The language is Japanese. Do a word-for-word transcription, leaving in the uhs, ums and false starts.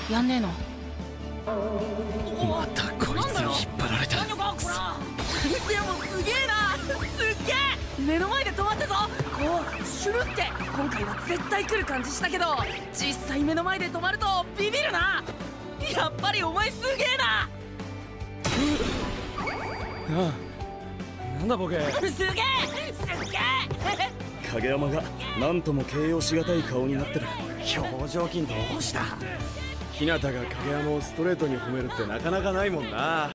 やんねえの？ またこいつに引っ張られた。 でもすげえな、すっげえ。目の前で止まったぞ。こうシュルって今回は絶対来る感じしたけど、実際目の前で止まるとビビるな。やっぱりお前すげえな。 ああ、なんだボケ。 すげえすっげえ。 影山が何とも形容しがたい顔になってる。 表情筋どうした？日向が影山をストレートに褒めるってなかなかないもんな。